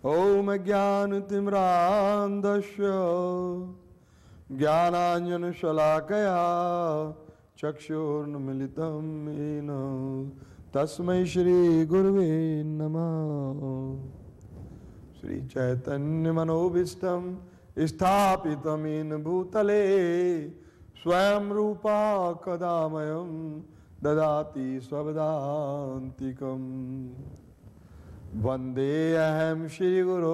ओम ज्ञानतिमिरान्धस्य ज्ञानाञ्जनशलाकया चक्षुर्न्मीलितं येन तस्मै श्री गुरुवे नमः। श्री चैतन्य मनोभीष्टं स्थापितं येन भूतले स्वयं रूपा कदा मह्यं ददाति स्वपदान्तिकम्। वन्देऽहं श्रीगुरो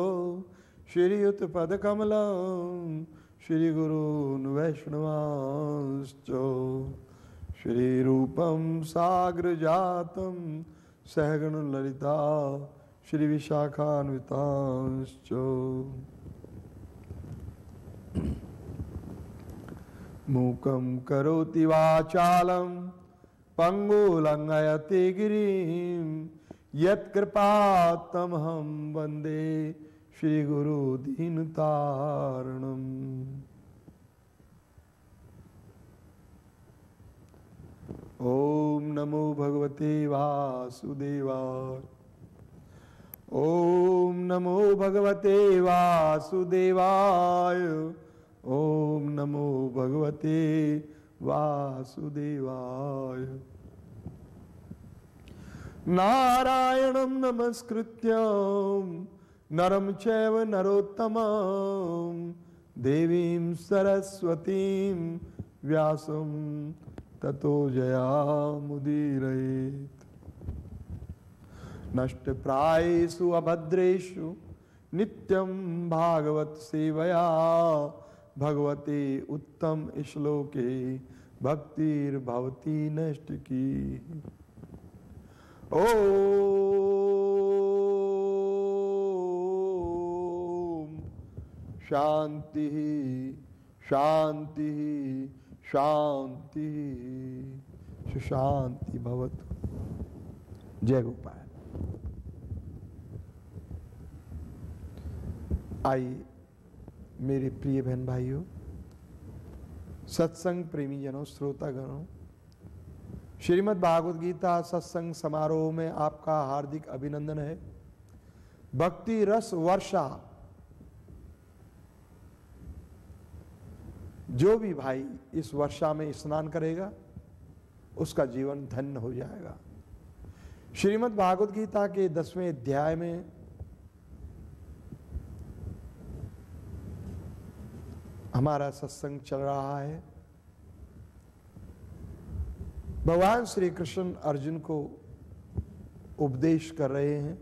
श्रीयुतपदकमलं श्रीगुरून् वैष्णवांश्च श्रीरूपं साग्रजातं सहगण ललिता श्रीविशाखान्वितांश्च। मूकं करोति वाचालं पङ्गुलङ्घयते गिरिं यत्कृपातमहं वन्दे श्रीगुरुदीनतारिणम्। ओम नमो भगवते वासुदेवाय। ओम नमो भगवते वासुदेवाय। ओम नमो भगवते वासुदेवाय। नारायणं नमस्कृत्यं नरं चैव नरोत्तमं देवीं सरस्वतीं व्यासं ततो जयामुदीरयेत्। नष्टप्रायेषु अभद्रेषु नित्यं भागवत सेवया भगवते उत्तम श्लोके भक्तिर्भवति नष्टकी। ओम शांति शांति शांति सुशांति भवतु। जय गोपाल। आइए मेरे प्रिय बहन भाइयों, सत्संग प्रेमी जनों, श्रोतागणों, श्रीमद् भागवत गीता सत्संग समारोह में आपका हार्दिक अभिनंदन है। भक्ति रस वर्षा, जो भी भाई इस वर्षा में स्नान करेगा उसका जीवन धन्य हो जाएगा। श्रीमद् भागवत गीता के 10वें अध्याय में हमारा सत्संग चल रहा है। भगवान श्री कृष्ण अर्जुन को उपदेश कर रहे हैं।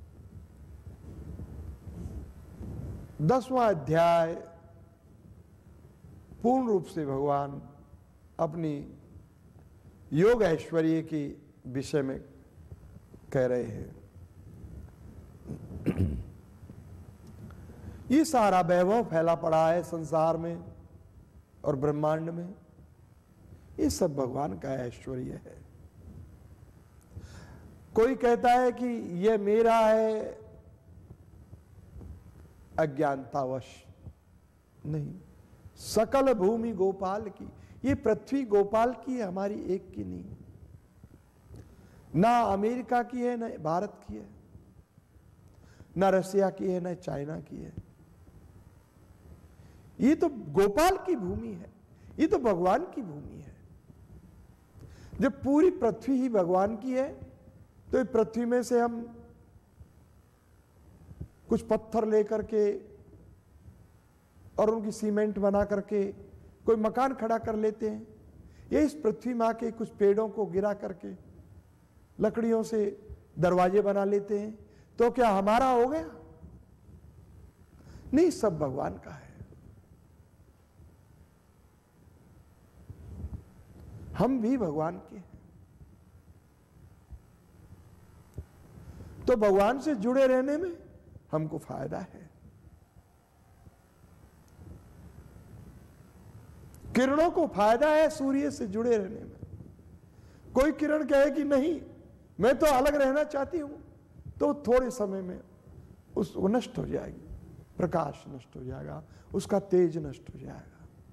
10वां अध्याय पूर्ण रूप से भगवान अपनी योग ऐश्वर्य के विषय में कह रहे हैं। ये सारा वैभव फैला पड़ा है संसार में और ब्रह्मांड में, ये सब भगवान का ऐश्वर्य है। कोई कहता है कि यह मेरा है, अज्ञानतावश नहीं। सकल भूमि गोपाल की, ये पृथ्वी गोपाल की है, हमारी एक की नहीं। ना अमेरिका की है, ना भारत की है, ना रसिया की है, ना चाइना की है। ये तो गोपाल की भूमि है, ये तो भगवान की भूमि है। जब पूरी पृथ्वी ही भगवान की है तो इस पृथ्वी में से हम कुछ पत्थर लेकर के और उनकी सीमेंट बना करके कोई मकान खड़ा कर लेते हैं। ये इस पृथ्वी में आके कुछ पेड़ों को गिरा करके लकड़ियों से दरवाजे बना लेते हैं, तो क्या हमारा हो गया? नहीं, सब भगवान का है। हम भी भगवान के हैं। तो भगवान से जुड़े रहने में हमको फायदा है। किरणों को फायदा है सूर्य से जुड़े रहने में। कोई किरण कहे कि नहीं मैं तो अलग रहना चाहती हूं, तो थोड़े समय में वो नष्ट हो जाएगी, प्रकाश नष्ट हो जाएगा, उसका तेज नष्ट हो जाएगा।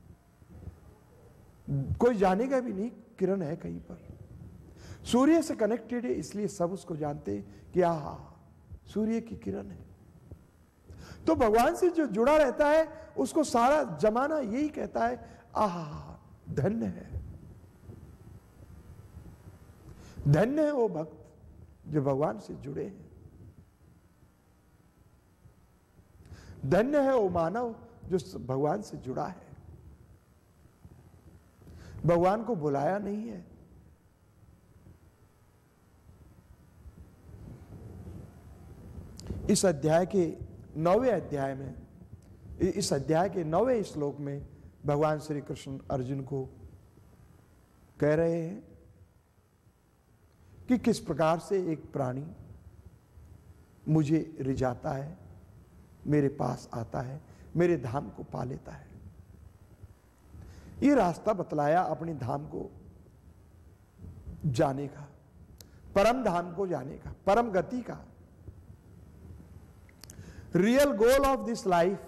कोई जानेगा भी नहीं किरण है कहीं पर। सूर्य से कनेक्टेड है, इसलिए सब उसको जानते कि आहा सूर्य की किरण है। तो भगवान से जो जुड़ा रहता है उसको सारा जमाना यही कहता है, आहा धन्य है, धन्य है वो भक्त जो भगवान से जुड़े हैं, धन्य है वो मानव जो भगवान से जुड़ा है, भगवान को बुलाया नहीं है। इस अध्याय के 9वें अध्याय में, इस अध्याय के 9वें श्लोक में भगवान श्री कृष्ण अर्जुन को कह रहे हैं कि किस प्रकार से एक प्राणी मुझे रिझाता है, मेरे पास आता है, मेरे धाम को पा लेता है। ये रास्ता बतलाया अपने धाम को जाने का, परम धाम को जाने का, परम गति का। Real goal of this life,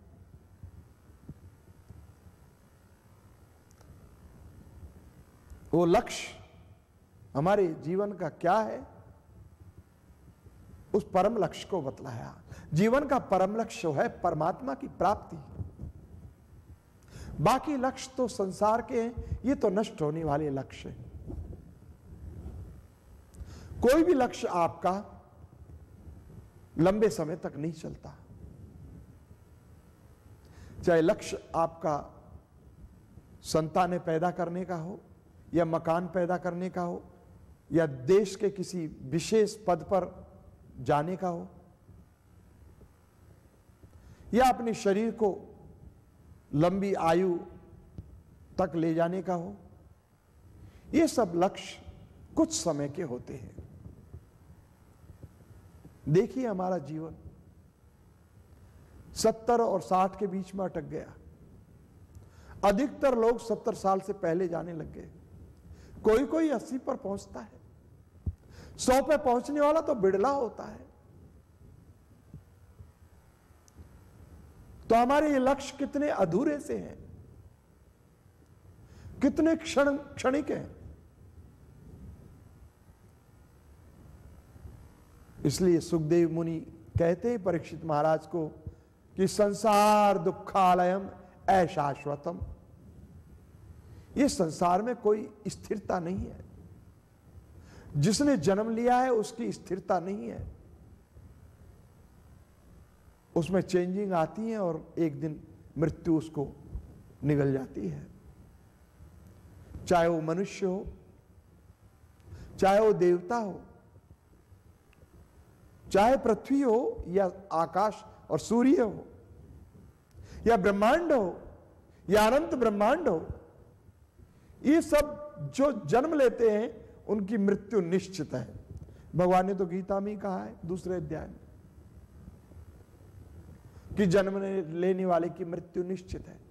वो लक्ष्य हमारे जीवन का क्या है, उस परम लक्ष्य को बतलाया। जीवन का परम लक्ष्य है परमात्मा की प्राप्ति। बाकी लक्ष्य तो संसार के हैं, ये तो नष्ट होने वाले लक्ष्य हैं। कोई भी लक्ष्य आपका लंबे समय तक नहीं चलता। चाहे लक्ष्य आपका संतानें पैदा करने का हो, या मकान पैदा करने का हो, या देश के किसी विशेष पद पर जाने का हो, या अपने शरीर को लंबी आयु तक ले जाने का हो, ये सब लक्ष्य कुछ समय के होते हैं। देखिए हमारा जीवन 70 और 60 के बीच में अटक गया। अधिकतर लोग 70 साल से पहले जाने लग गए, कोई कोई 80 पर पहुंचता है, 100 पे पहुंचने वाला तो बिड़ला होता है। तो हमारे ये लक्ष्य कितने अधूरे से हैं, कितने क्षणिक हैं। इसलिए सुखदेव मुनि कहते हैं परीक्षित महाराज को कि संसार दुखालयम अशाश्वतम, ये संसार में कोई स्थिरता नहीं है। जिसने जन्म लिया है उसकी स्थिरता नहीं है, उसमें चेंजिंग आती है और एक दिन मृत्यु उसको निगल जाती है। चाहे वो मनुष्य हो, चाहे वो देवता हो, चाहे पृथ्वी हो, या आकाश और सूर्य हो, या ब्रह्मांड हो, या अनंत ब्रह्मांड हो, ये सब जो जन्म लेते हैं उनकी मृत्यु निश्चित है। भगवान ने तो गीता में ही कहा है दूसरे अध्याय में कि जन्म लेने वाले की मृत्यु निश्चित है।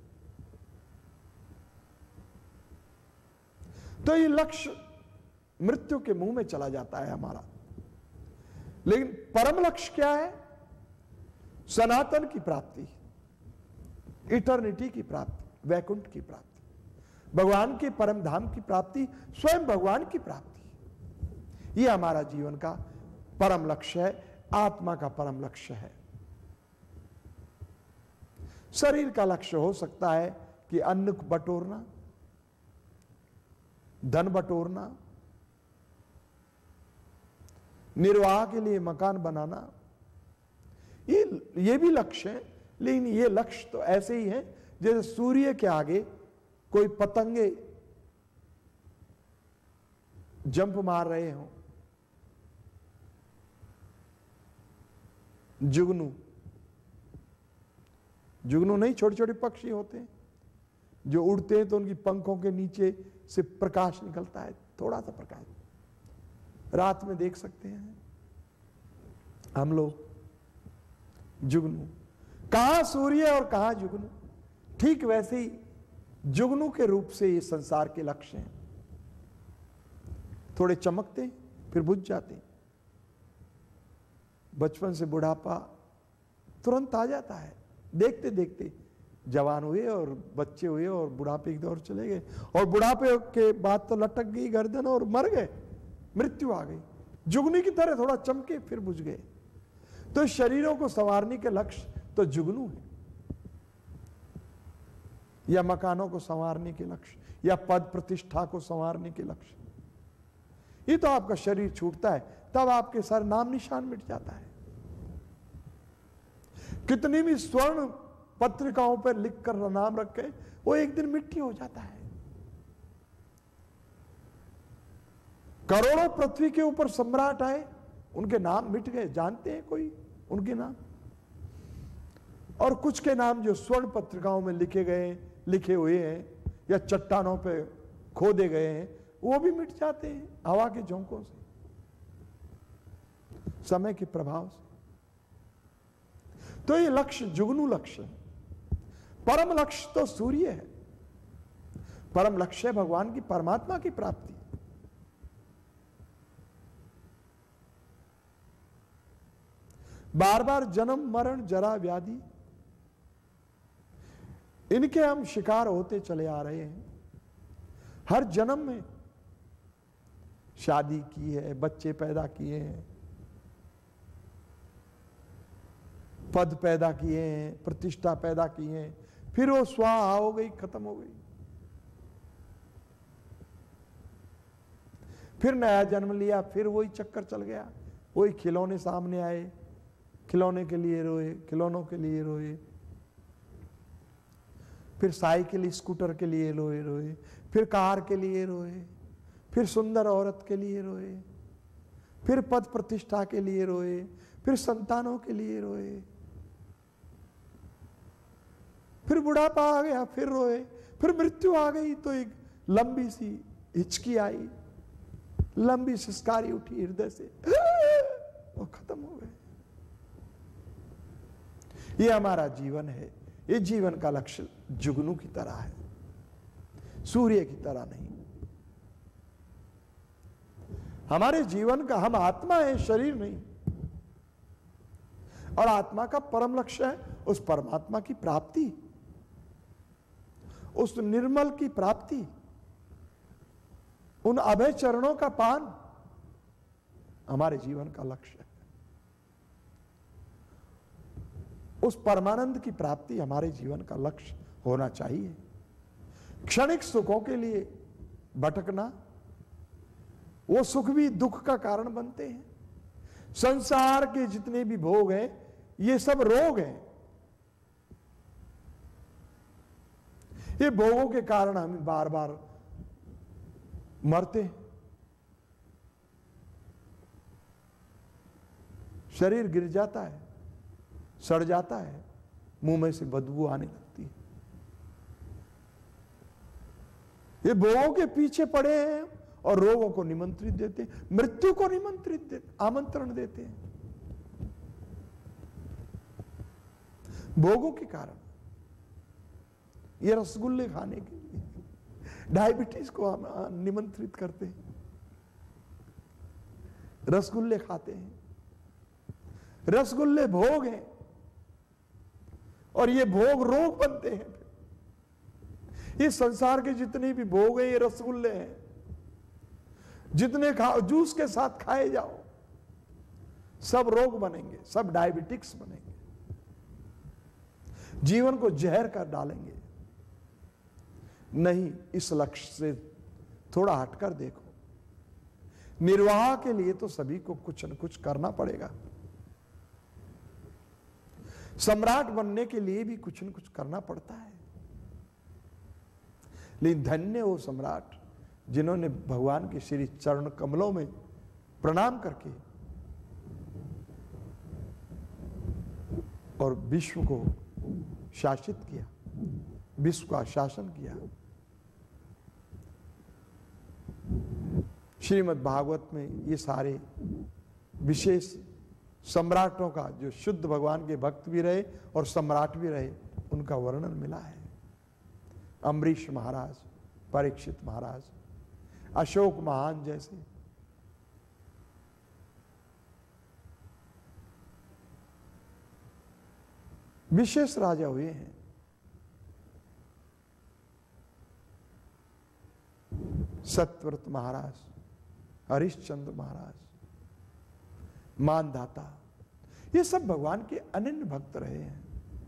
तो ये लक्ष्य मृत्यु के मुंह में चला जाता है हमारा। लेकिन परम लक्ष्य क्या है? सनातन की प्राप्ति, इटर्निटी की प्राप्ति, वैकुंठ की प्राप्ति, भगवान के परम धाम की प्राप्ति, स्वयं भगवान की प्राप्ति। यह हमारा जीवन का परम लक्ष्य है, आत्मा का परम लक्ष्य है। शरीर का लक्ष्य हो सकता है कि अन्न बटोरना, धन बटोरना, निर्वाह के लिए मकान बनाना, ये भी लक्ष्य है। लेकिन ये लक्ष्य तो ऐसे ही है जैसे सूर्य के आगे कोई पतंगे जंप मार रहे हो। जुगनू नहीं, छोटे छोटे पक्षी होते हैं जो उड़ते हैं तो उनकी पंखों के नीचे से प्रकाश निकलता है, थोड़ा सा प्रकाश, रात में देख सकते हैं हम लोग। जुगनू, कहां सूर्य और कहां जुगनू। ठीक वैसे ही जुगनू के रूप से ये संसार के लक्ष्य हैं, थोड़े चमकते फिर बुझ जाते। बचपन से बुढ़ापा तुरंत आ जाता है, देखते देखते जवान हुए और बच्चे हुए और बुढ़ापे की दौर चले गए, और बुढ़ापे के बाद तो लटक गई गर्दन और मर गए, मृत्यु आ गई। जुगनी की तरह थोड़ा चमके फिर बुझ गए। तो शरीरों को संवारने के लक्ष्य तो तो जुगनू है, या मकानों को संवारने के लक्ष्य, या पद प्रतिष्ठा को संवारने के लक्ष्य। ये तो आपका शरीर छूटता है तब आपके सर नाम निशान मिट जाता है। कितनी भी स्वर्ण पत्रिकाओं पर लिखकर नाम रखे, वो एक दिन मिट्टी हो जाता है। करोड़ों पृथ्वी के ऊपर सम्राट आए, उनके नाम मिट गए, जानते हैं कोई उनके नाम? और कुछ के नाम जो स्वर्ण पत्रिकाओं में लिखे हुए हैं या चट्टानों पे खोदे गए हैं, वो भी मिट जाते हैं हवा के झोंकों से, समय के प्रभाव से। तो ये लक्ष्य जुगनू लक्ष्य है। परम लक्ष्य तो सूर्य है। परम लक्ष्य है भगवान की, परमात्मा की प्राप्ति। बार बार जन्म मरण जरा व्याधि, इनके हम शिकार होते चले आ रहे हैं। हर जन्म में शादी की है, बच्चे पैदा किए हैं, पद पैदा किए हैं, प्रतिष्ठा पैदा की है, फिर वो स्वाहा हो गई, खत्म हो गई। फिर नया जन्म लिया, फिर वही चक्कर चल गया। वही खिलौने सामने आए, खिलौने के लिए रोए, खिलौनों के लिए रोए, फिर साइकिल स्कूटर के लिए रोए, फिर कार के लिए रोए, फिर सुंदर औरत के लिए रोए, फिर पद प्रतिष्ठा के लिए रोए, फिर संतानों के लिए रोए, फिर बुढ़ापा आ गया, फिर रोए, फिर मृत्यु आ गई तो एक लंबी सी हिचकी आई, लंबी सिसकारी उठी हृदय से, वो खत्म हो गए। ये हमारा जीवन है। ये जीवन का लक्ष्य जुगनू की तरह है, सूर्य की तरह नहीं। हमारे जीवन का, हम आत्मा है, शरीर नहीं। और आत्मा का परम लक्ष्य है उस परमात्मा की प्राप्ति, उस निर्मल की प्राप्ति, उन अभय चरणों का पान हमारे जीवन का लक्ष्य है। उस परमानंद की प्राप्ति हमारे जीवन का लक्ष्य होना चाहिए। क्षणिक सुखों के लिए भटकना, वो सुख भी दुख का कारण बनते हैं। संसार के जितने भी भोग हैं, ये सब रोग हैं। ये भोगों के कारण हम बार बार मरते हैं। शरीर गिर जाता है, सड़ जाता है, मुंह में से बदबू आने लगती है। ये भोगों के पीछे पड़े हैं और रोगों को निमंत्रित देते हैं, मृत्यु को आमंत्रण देते हैं भोगों के कारण। ये रसगुल्ले खाने के लिए डायबिटीज को हम निमंत्रित करते हैं, रसगुल्ले खाते हैं। रसगुल्ले भोग हैं और ये भोग रोग बनते हैं। ये संसार के जितने भी भोग हैं, ये रसगुल्ले हैं। जितने खाओ, जूस के साथ खाए जाओ, सब रोग बनेंगे, सब डायबिटिक्स बनेंगे, जीवन को जहर कर डालेंगे। नहीं, इस लक्ष्य से थोड़ा हटकर देखो। निर्वाह के लिए तो सभी को कुछ न कुछ करना पड़ेगा। सम्राट बनने के लिए भी कुछ न कुछ करना पड़ता है। लेकिन धन्य वो सम्राट जिन्होंने भगवान के श्री चरण कमलों में प्रणाम करके और विश्व को शासित किया, विश्व का शासन किया। श्रीमद् भागवत में ये सारे विशेष सम्राटों का, जो शुद्ध भगवान के भक्त भी रहे और सम्राट भी रहे, उनका वर्णन मिला है। अम्बरीश महाराज, परीक्षित महाराज, अशोक महान जैसे। विशेष राजा हुए हैं। सत्यव्रत महाराज, हरिश्चंद्र महाराज, मानधाता, ये सब भगवान के अनन्य भक्त रहे हैं।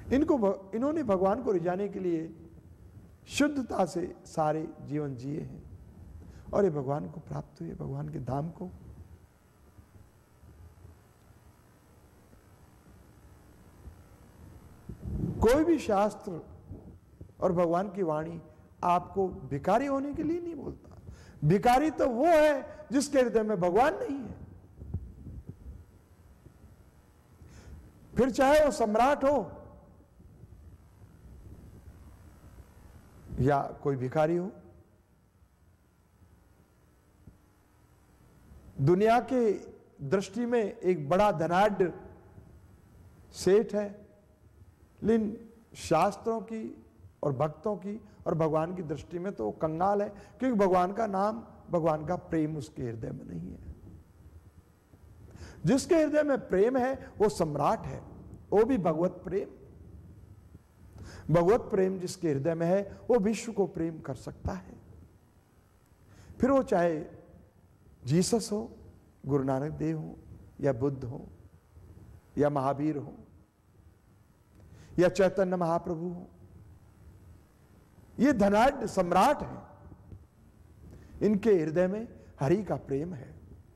इन्होंने भगवान को रिझाने के लिए शुद्धता से सारे जीवन जिए हैं और ये भगवान को प्राप्त हुए, भगवान के धाम को। कोई भी शास्त्र और भगवान की वाणी आपको भिखारी होने के लिए नहीं बोलता। भिखारी तो वो है जिसके हृदय में भगवान नहीं है। फिर चाहे वो सम्राट हो या कोई भिखारी हो। दुनिया के दृष्टि में एक बड़ा धनाढ्य सेठ है, लेकिन शास्त्रों की और भक्तों की और भगवान की दृष्टि में तो वो कंगाल है, क्योंकि भगवान का नाम, भगवान का प्रेम उसके हृदय में नहीं है। जिसके हृदय में प्रेम है वो सम्राट है, वो भी भगवत प्रेम। भगवत प्रेम जिसके हृदय में है वो विश्व को प्रेम कर सकता है। फिर वो चाहे जीसस हो, गुरु नानक देव हो, या बुद्ध हो, या महावीर हो, या चैतन्य महाप्रभु हो। ये धनाढ्य सम्राट हैं, इनके हृदय में हरि का प्रेम है।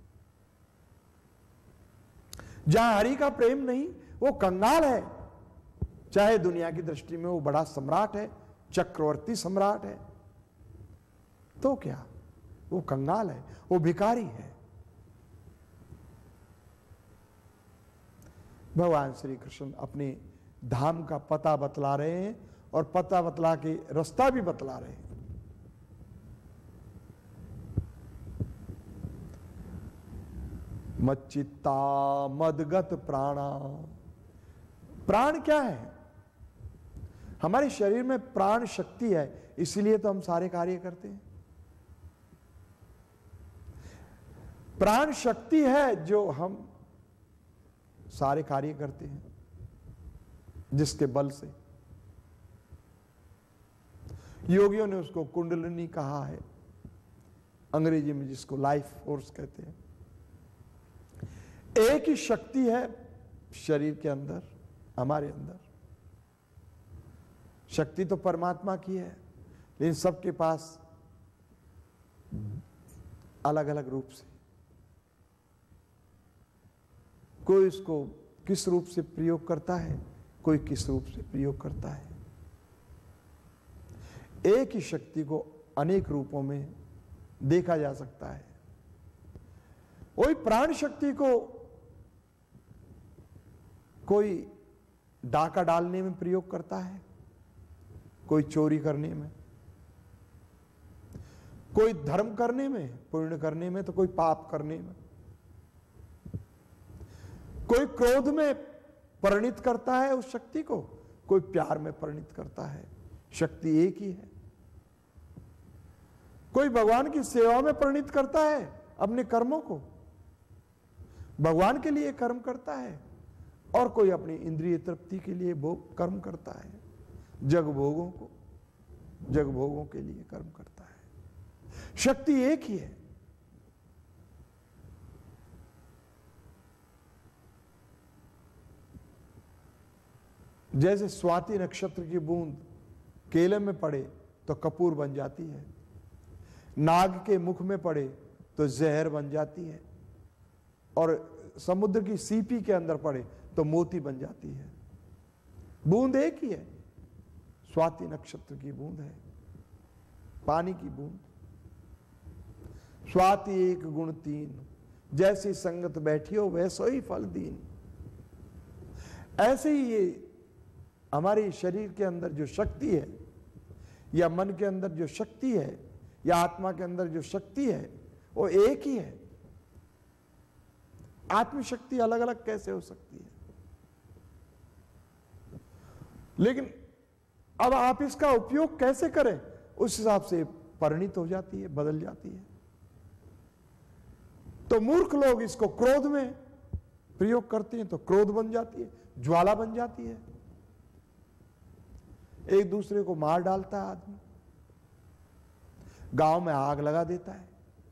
जहां हरि का प्रेम नहीं वो कंगाल है। चाहे दुनिया की दृष्टि में वो बड़ा सम्राट है, चक्रवर्ती सम्राट है, तो क्या वो कंगाल है, वो भिखारी है। भगवान श्री कृष्ण अपने धाम का पता बतला रहे हैं और पता बतला के रास्ता भी बतला रहे हैं। मच्चित्ता मदगत प्राणा। प्राण क्या है? हमारे शरीर में प्राण शक्ति है, इसलिए तो हम सारे कार्य करते हैं। प्राण शक्ति है जो हम सारे कार्य करते हैं, जिसके बल से। योगियों ने उसको कुंडलिनी कहा है, अंग्रेजी में जिसको लाइफ फोर्स कहते हैं। एक ही शक्ति है शरीर के अंदर, हमारे अंदर। शक्ति तो परमात्मा की है, लेकिन सबके पास अलग अलग रूप से। कोई इसको किस रूप से प्रयोग करता है, कोई किस रूप से प्रयोग करता है। एक ही शक्ति को अनेक रूपों में देखा जा सकता है। वही प्राण शक्ति को कोई डाका डालने में प्रयोग करता है, कोई चोरी करने में, कोई धर्म करने में, पुण्य करने में, तो कोई पाप करने में। कोई क्रोध में परिणित करता है उस शक्ति को, कोई प्यार में परिणित करता है। शक्ति एक ही है। कोई भगवान की सेवा में परिणित करता है अपने कर्मों को, भगवान के लिए कर्म करता है, और कोई अपनी इंद्रिय तृप्ति के लिए भोग कर्म करता है, जग भोगों के लिए कर्म करता है। शक्ति एक ही है। जैसे स्वाति नक्षत्र की बूंद केले में पड़े तो कपूर बन जाती है, नाग के मुख में पड़े तो जहर बन जाती है, और समुद्र की सीपी के अंदर पड़े तो मोती बन जाती है। बूंद एक ही है, स्वाति नक्षत्र की बूंद है, पानी की बूंद। स्वाति एक गुण तीन, जैसी संगत बैठियो वैसो ही फल दीन। ऐसे ही ये हमारे शरीर के अंदर जो शक्ति है, या मन के अंदर जो शक्ति है, या आत्मा के अंदर जो शक्ति है, वो एक ही है। आत्मशक्ति अलग अलग कैसे हो सकती है? लेकिन अब आप इसका उपयोग कैसे करें, उस हिसाब से परिणित हो जाती है, बदल जाती है। तो मूर्ख लोग इसको क्रोध में प्रयोग करते हैं तो क्रोध बन जाती है, ज्वाला बन जाती है। एक दूसरे को मार डालता है आदमी, गांव में आग लगा देता है,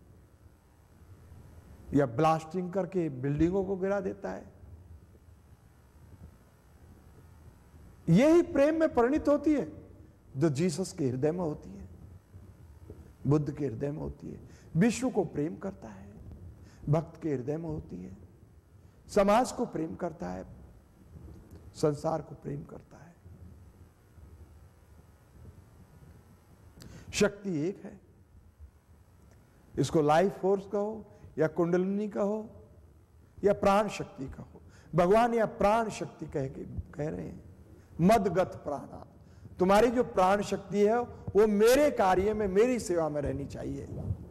या ब्लास्टिंग करके बिल्डिंगों को गिरा देता है। यही प्रेम में परिणित होती है जो जीसस के हृदय में होती है, बुद्ध के हृदय में होती है। विश्व को प्रेम करता है, भक्त के हृदय में होती है। समाज को प्रेम करता है, संसार को प्रेम करता है। शक्ति एक है, इसको लाइफ फोर्स कहो या कुंडलिनी कहो या प्राण शक्ति कहो। भगवान या प्राण शक्ति कह रहे हैं, मदगत प्राणा। तुम्हारी जो प्राण शक्ति है वो मेरे कार्य में, मेरी सेवा में रहनी चाहिए।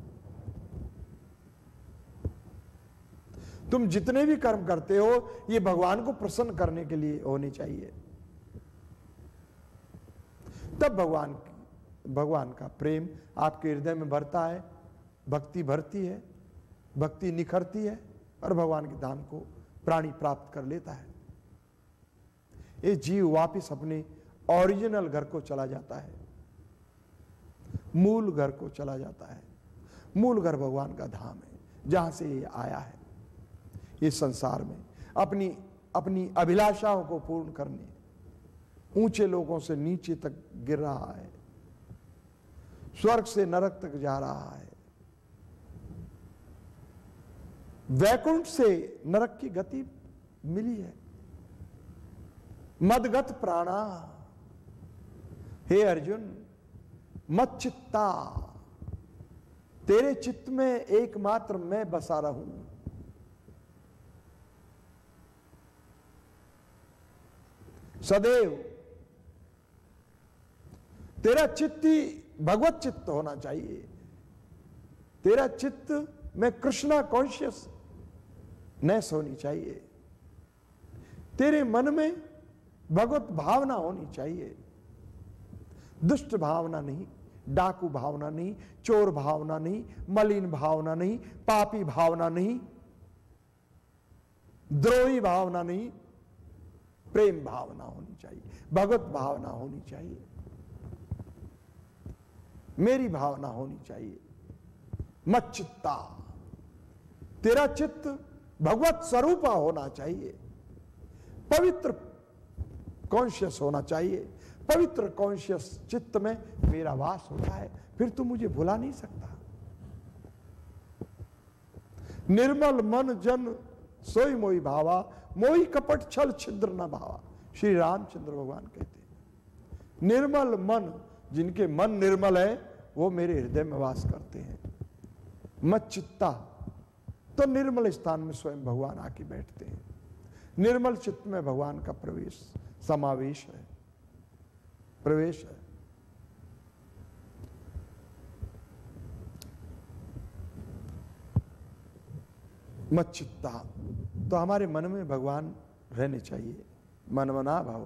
तुम जितने भी कर्म करते हो ये भगवान को प्रसन्न करने के लिए होने चाहिए। तब भगवान का प्रेम आपके हृदय में भरता है, भक्ति भरती है, भक्ति निखरती है और भगवान के धाम को प्राणी प्राप्त कर लेता है। ये जीव वापिस अपने ओरिजिनल घर को चला जाता है, मूल घर को चला जाता है। मूल घर भगवान का धाम है, जहां से ये आया है। ये संसार में अपनी अभिलाषाओं को पूर्ण करने ऊंचे लोगों से नीचे तक गिर रहा है, स्वर्ग से नरक तक जा रहा है। वैकुंठ से नरक की गति मिली है। मदगत प्राणा, हे अर्जुन, मत चित्ता, तेरे चित्त में एकमात्र मैं बसा रहूं। सदैव तेरा चित्त ही भगवत चित्त होना चाहिए। तेरा चित्त में कृष्णा कॉन्शियसनेस होनी चाहिए। तेरे मन में भगवत भावना होनी चाहिए, दुष्ट भावना नहीं, डाकू भावना नहीं, चोर भावना नहीं, मलिन भावना नहीं, पापी भावना नहीं, द्रोही भावना नहीं, प्रेम भावना होनी चाहिए, भगवत भावना होनी चाहिए, मेरी भावना होनी चाहिए। मत चित्ता, तेरा चित्त भगवत स्वरूपा होना चाहिए, पवित्र कॉन्शियस होना चाहिए। पवित्र कॉन्शियस चित्त में मेरा वास होता है, फिर तू मुझे भुला नहीं सकता। निर्मल मन जन सोई मोई भावा, मोई कपट छल छिद्र न भावा, श्री रामचंद्र भगवान कहते हैं। निर्मल मन, जिनके मन निर्मल है वो मेरे हृदय में वास करते हैं। मत चित्ता, तो निर्मल स्थान में स्वयं भगवान आके बैठते हैं। निर्मल चित्त में भगवान का प्रवेश, समावेश है, प्रवेश है। मत चित्ता, तो हमारे मन में भगवान रहने चाहिए। मनमना भाव,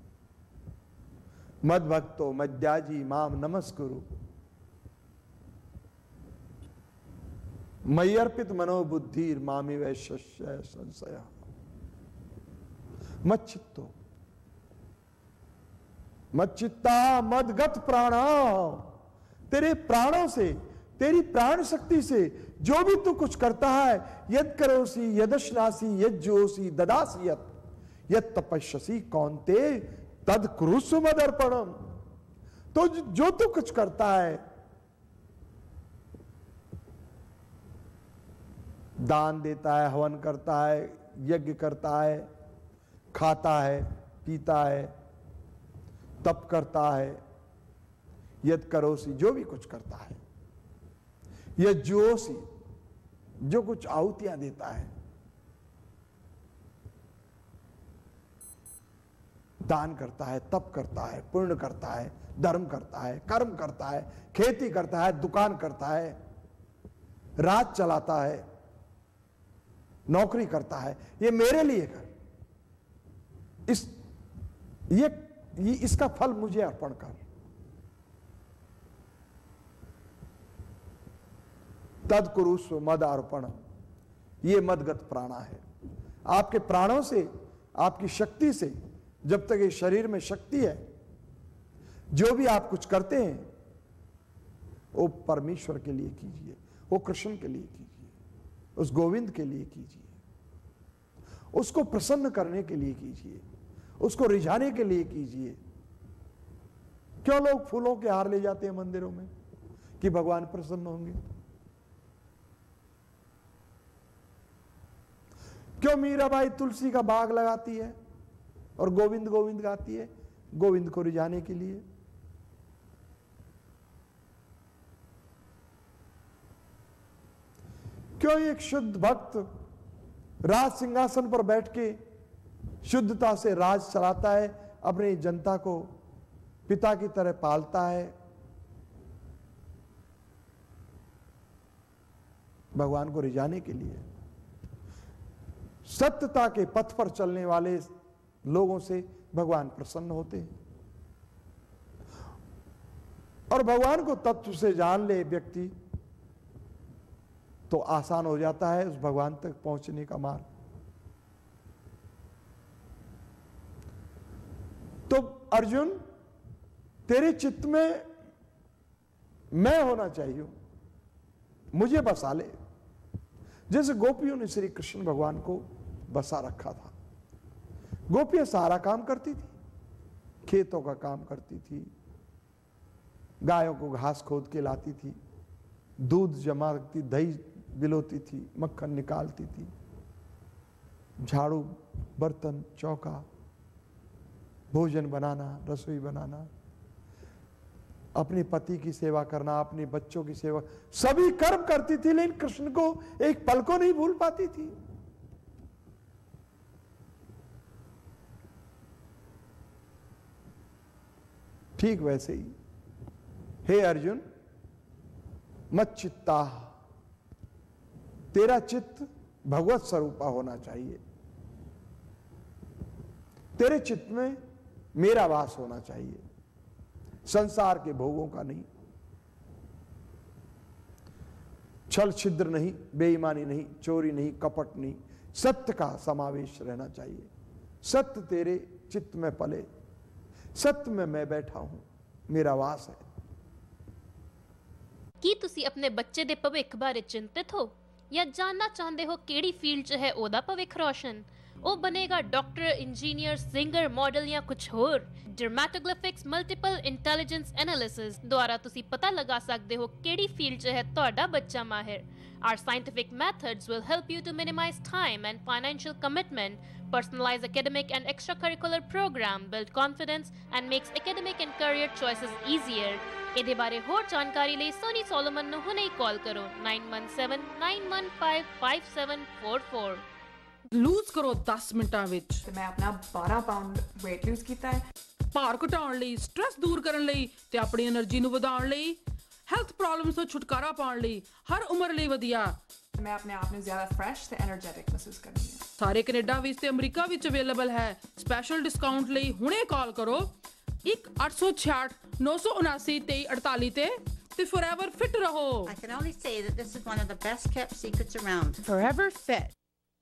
मद भक्तो मद्याजी माम नमस्कुरु, मयि अर्पित मनोबुद्धि मामी वैश्य संशय। मत चित्तो, मत चित्ता मदगत प्राणा, तेरे प्राणों से, तेरी प्राण शक्ति से जो भी तू कुछ करता है, यद करोसी यदश्नासी यज्जोसी ददासी यद तपस्यसी कौन्ते तद कुरुषु मदर्पणम। तो जो तू कुछ करता है, दान देता है, हवन करता है, यज्ञ करता है, खाता है, पीता है, तप करता है, यद करोसी, जो भी कुछ करता है, यज्जोसी, जो कुछ आहुतियां देता है, दान करता है, तप करता है, पुण्य करता है, धर्म करता है, कर्म करता है, खेती करता है, दुकान करता है, रात चलाता है, नौकरी करता है, ये मेरे लिए कर, इसका फल मुझे अर्पण कर। तद कुरुषु मद अर्पण, ये मदगत प्राणा है। आपके प्राणों से, आपकी शक्ति से, जब तक ये शरीर में शक्ति है, जो भी आप कुछ करते हैं वो परमेश्वर के लिए कीजिए, वो कृष्ण के लिए कीजिए, उस गोविंद के लिए कीजिए, उसको प्रसन्न करने के लिए कीजिए, उसको रिझाने के लिए कीजिए। क्यों लोग फूलों के हार ले जाते हैं मंदिरों में कि भगवान प्रसन्न होंगे? क्यों मीराबाई तुलसी का बाग लगाती है और गोविंद गोविंद गाती है? गोविंद को रिझाने के लिए। क्यों एक शुद्ध भक्त राज सिंहासन पर बैठ के शुद्धता से राज चलाता है, अपनी जनता को पिता की तरह पालता है? भगवान को रिझाने के लिए। सत्यता के पथ पर चलने वाले लोगों से भगवान प्रसन्न होते हैं। और भगवान को तत्व से जान ले व्यक्ति तो आसान हो जाता है उस भगवान तक पहुंचने का मार्ग। तो अर्जुन, तेरे चित्त में मैं होना चाहिए, मुझे बसा ले। जैसे गोपियों ने श्री कृष्ण भगवान को बसा रखा था। गोपियां सारा काम करती थी, खेतों का काम करती थी, गायों को घास खोद के लाती थी, दूध जमा रखती, दही बिलोती थी, मक्खन निकालती थी, झाड़ू, बर्तन, चौका, भोजन बनाना, रसोई बनाना, अपने पति की सेवा करना, अपने बच्चों की सेवा, सभी कर्म करती थी, लेकिन कृष्ण को एक पल को नहीं भूल पाती थी। ठीक वैसे ही हे अर्जुन, मत चित्ता, तेरा चित्त भगवत स्वरूपा होना चाहिए। तेरे चित्त में मेरा वास होना चाहिए, संसार के भोगों का नहीं। छल छिद्र नहीं, बेईमानी नहीं, चोरी नहीं, कपट नहीं, सत्य का समावेश रहना चाहिए। सत्य तेरे चित्त में पले, सत्य में मैं बैठा हूं, मेरा वास है। ਕੀ ਤੁਸੀਂ ਆਪਣੇ ਬੱਚੇ ਦੇ ਭਵਿੱਖ ਬਾਰੇ ਚਿੰਤਿਤ ਹੋ ਜਾਂ ਜਾਣਨਾ ਚਾਹੁੰਦੇ ਹੋ ਕਿਹੜੀ ਫੀਲਡ 'ਚ ਹੈ ਉਹਦਾ ਭਵਿੱਖ ਰੋਸ਼ਨ? ਉਹ ਬਣੇਗਾ ਡਾਕਟਰ, ਇੰਜੀਨੀਅਰ, ਸਿੰਗਰ, ਮਾਡਲ ਜਾਂ ਕੁਝ ਹੋਰ? ਡਰਮੈਟੋਗ੍ਰਾਫਿਕਸ ਮਲਟੀਪਲ ਇੰਟੈਲੀਜੈਂਸ ਐਨਾਲਿਸਿਸ ਦੁਆਰਾ ਤੁਸੀਂ ਪਤਾ ਲਗਾ ਸਕਦੇ ਹੋ ਕਿਹੜੀ ਫੀਲਡ 'ਚ ਹੈ ਤੁਹਾਡਾ ਬੱਚਾ ਮਾਹਿਰ। Our scientific methods will help you to minimize time and financial commitment, personalize academic and extracurricular program, build confidence and makes academic and career choices easier. ਇਹਦੇ ਬਾਰੇ ਹੋਰ ਜਾਣਕਾਰੀ ਲਈ ਸੋਨੀ ਸੋਲੋਮਨ ਨੂੰ ਹੁਣੇ ਹੀ ਕਾਲ ਕਰੋ 9179155744। ਲੂਜ਼ ਕਰੋ 10 ਮਿੰਟਾਂ ਵਿੱਚ। ਤੇ ਮੈਂ ਆਪਣਾ 12 ਪਾਉਂਡ weight lose ਕੀਤਾ ਹੈ। ਭਾਰ ਘਟਾਉਣ ਲਈ, ਸਟ੍ਰੈਸ ਦੂਰ ਕਰਨ ਲਈ ਤੇ ਆਪਣੀ એનર્ਜੀ ਨੂੰ ਵਧਾਉਣ ਲਈ, ਹੈਲਥ ਪ੍ਰੋਬਲਮਸ ਤੋਂ ਛੁਟਕਾਰਾ ਪਾਉਣ ਲਈ, ਹਰ ਉਮਰ ਲਈ ਵਧੀਆ। ਮੈਂ ਆਪਣੇ ਆਪ ਨੂੰ ਜ਼ਿਆਦਾ ਫਰੈਸ਼ ਤੇ એનર્ਜੈਟਿਕ ਮਹਿਸੂਸ ਕਰਦੀ ਹਾਂ। ਸਾਰੇ ਕੈਨੇਡਾ ਵਿੱਚ ਤੇ ਅਮਰੀਕਾ ਵਿੱਚ ਅਵੇਲੇਬਲ ਹੈ। ਸਪੈਸ਼ਲ ਡਿਸਕਾਊਂਟ ਲਈ ਹੁਣੇ ਕਾਲ ਕਰੋ 1-866-979-2348 ਤੇ forever fit ਰਹੋ। I can only say that this is one of the best kept secrets around. Forever Fit.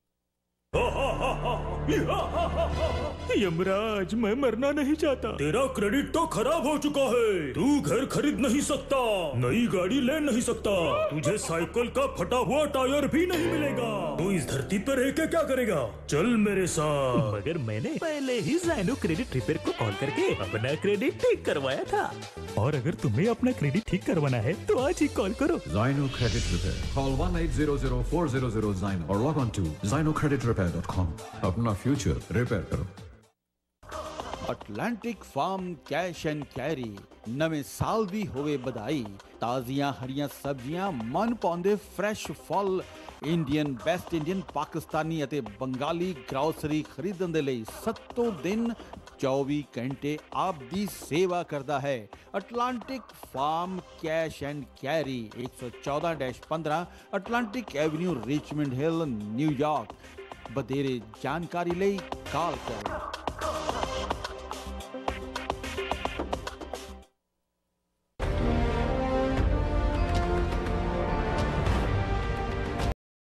Yamraj, मैं मरना नहीं चाहता। तेरा क्रेडिट तो खराब हो चुका है, तू घर खरीद नहीं सकता, नई गाड़ी ले नहीं सकता, तुझे साइकिल का फटा हुआ टायर भी नहीं मिलेगा। तू इस धरती पर रह के क्या करेगा? चल मेरे साथ। मगर मैंने पहले ही ज़ाइनो क्रेडिट रिपेयर को कॉल करके अपना क्रेडिट ठीक करवाया था। और अगर तुम्हें अपना क्रेडिट ठीक करवाना है तो आज ही कॉल करो। Zyno Credit Repair. Call 1-800-400-Zyno or log on to ZynoCreditRepair.com. अपना फ्यूचर रिपेयर करो। Atlantic farm cash and carry ਨਵੇਂ ਸਾਲ ਦੀ ਹੋਵੇ ਵਧਾਈ। ਤਾਜ਼ੀਆਂ ਹਰੀਆਂ ਸਬਜ਼ੀਆਂ, ਮਨ ਪਾਉਂਦੇ ਫਰੈਸ਼ ਫਲ, ਇੰਡੀਅਨ, ਵੈਸਟ ਇੰਡੀਅਨ, ਪਾਕਿਸਤਾਨੀ ਅਤੇ ਬੰਗਾਲੀ ਗ੍ਰੋਸਰੀ ਖਰੀਦਣ ਦੇ ਲਈ 7 ਦਿਨ 24 ਘੰਟੇ ਆਪ ਦੀ ਸੇਵਾ ਕਰਦਾ ਹੈ। Atlantic farm cash and Carry 114-15 Atlantic Avenue, Richmond Hill, New York. ਵਧੇਰੇ ਜਾਣਕਾਰੀ ਲਈ ਕਾਲ ਕਰੋ